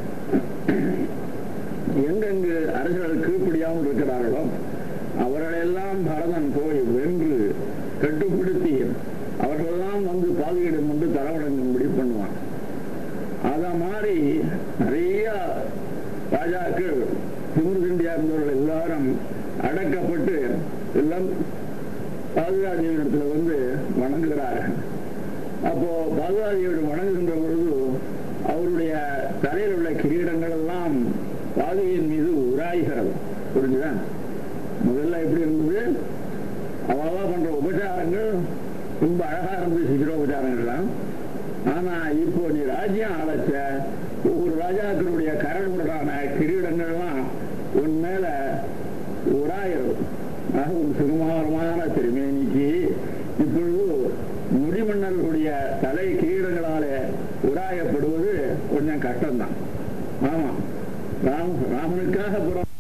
எங்கெங்கு அரசர்கள் கீழ்ப்படியாமல் இருக்கிறார்களோ அவர்களெல்லாம் பரதன் போய் வென்று கட்டுப்படுத்தி அவர்களெல்லாம் வந்து பாதுகாடம் கொண்டு தரவடங்கும்படி பண்ணுவான். அத மாதிரி நிறைய ராஜாக்கள் திமுருகண்டியா இருந்தவர்கள் எல்லாரும் அடக்கப்பட்டு எல்லாம் பாதுகாதேவிடத்துல வந்து வணங்குகிறார்கள். அப்போ பாதுகாதேவியோடு வணங்குகின்ற பொழுது அவருடைய தலையில் உள்ள கிரீடங்கள் எல்லாம் பாதுகையின் மீது உராய்கிறது. புரிஞ்சுதான்? முதல்ல எப்படி இருந்தது? அவளா பண்ற உபச்சாரங்கள் ரொம்ப அழகா இருந்தது, சித்திரோபச்சாரங்கள்லாம். ஆனா இப்போ நீ ராஜ்யம் அழைச்ச ஒவ்வொரு ராஜாக்களுடைய கரடுமுரடான கிரீடங்கள்லாம் உன் மேல உராயிறது. ஆக ஒரு சுகுமாரமான திருமேனிக்கு இப்பொழுது முடிமன்னர்களுடைய தலை கிரீடங்களாலே உராயப்படுவது கொஞ்சம் கஷ்டம்தான். ஆமா, ராம ராமனுக்காக புறம்